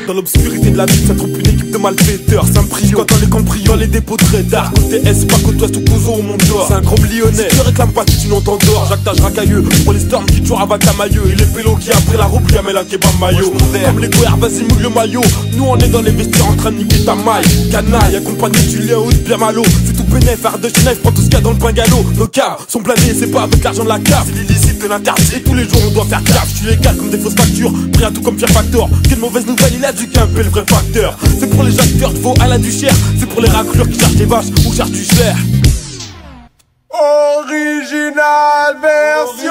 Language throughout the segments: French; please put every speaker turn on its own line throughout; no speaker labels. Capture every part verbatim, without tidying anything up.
Dans l'obscurité de la ville, ça trompe une équipe de malfaiteurs. Saint-Priot, quand on les cambriole, dans les dépôts de radar. Côté Est, pas côte Ouest ou Cozo au Mont d'Or. C'est un gros lyonnais, si tu réclames pas, tu n'en t'endors. Jacques Tage racailleux, pour les storms qui tuent avec la maillot. Il est pélo qui a pris la roue, qui a mis la kebab maillot. Comme les guerres, vas-y mouille le maillot. Nous on est dans les vestiaires en train de niquer ta maille. Canaille, accompagné du lien haut bien malo. C'est tout bénef, art de Genève, prends tout ce qu'il y a dans le bungalow. Nos caves sont blindés, c'est pas avec l'argent de la cave. C'est l'illicite de l'interdit, tous les jours on doit faire gaffe. Je les cale comme des fausses factures, pris à tout comme Pierre Factor. Quelle mauvaise nouvelle, il a dû quimper le vrai facteur. C'est pour les acteurs de faux à la duchère. C'est pour les raclures qui cherchent des vaches ou cherchent du cher.
Original version.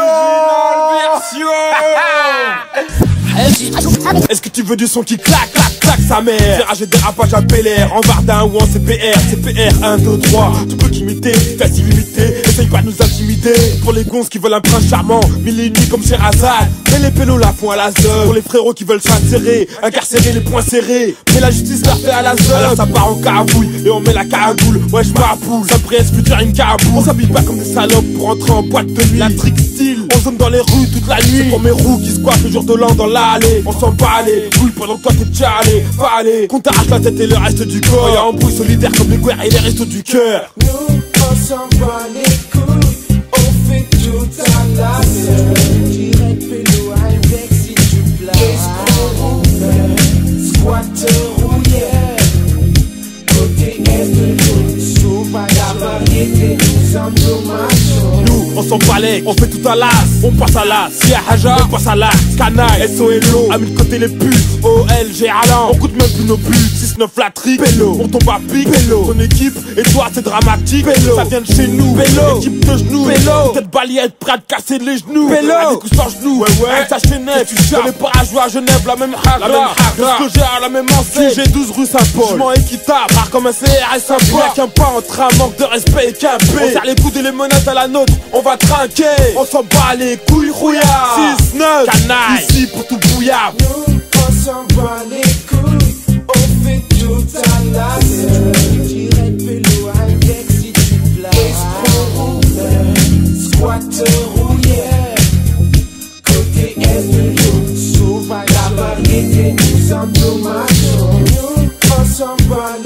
Original version. Est-ce que tu veux du son qui claque, claque, claque sa mère? Virage et dérapage à Bel Air, en Vardin ou en C P R. C P R un, deux, trois, tu peux qu'imiter, vitesse illimitée. Essaye pas de nous intimider. Pour les gonzes qui veulent un prince charmant, mille et nuit comme Sherazade. Mais les pélos la font à la zone. Pour les frérots qui veulent s'insérer, incarcérer les poings serrés. Mais la justice leur fait à la zone. Alors ça part en caravouille et on met la cagoule. Ouais je m'aboule, ça presse futur une caboule. On s'habille pas comme des salopes pour entrer en boîte de nuit. La trick style, on zone dans les rues toute la nuit. C'est pour mes roues qui squattent le jour de l'an dans l'allée. On s'en bat les couilles pendant que toi t'es déjà allé. Fallait qu'on t'arrache la tête et le reste du corps. Y'a embrouille solidaire comme les guerres et les restos du cœur.
Nous on s'en bat les couilles, on fait tout à la seule. Direct pélo avec si tu places. Escroc rouvert, squatter rouillère. Côté est de l'eau, sauvage la variété, nous en dommage.
Nous on s'en balèque, on fait tout à l'as. On passe à l'as, si à Haja, on passe à l'as. Canaille, S O L O, à mille côtés les putes. O L G Alan, on coûte même plus nos buts. six neuf la tripe, Pélo, on tombe à pic. Pélo, ton équipe, et toi c'est dramatique. Pélo, ça vient de chez nous. Pélo, équipe de genoux. Pélo, tête balayette, prêt à te casser les genoux. Pélo, à des coups sans genoux. Ouais ouais, avec sa Genève, tu sais, on est pas à jouer à Genève, la même hagra. La même hagra, ce que j'ai à la même enseigne. G douze rue Saint-Paul, jugement équitable, rare comme un C R S sympa. Y'a qu'un pas entre un manque de respect et qu'un B. On serre les coudes et les menottes à la nôtre, on va trinquer. On s'en bat les couilles rouillards. six neuf, canaille, ici pour tout bouillard.
Nous on s'en bat les couilles, on fait tout à la seule. Direct pélo avec si tu places. Escroc rouvert, squatter rouillère. Côté est de l'eau, sauvage la variété, nous en dommageons. Nous on s'en bat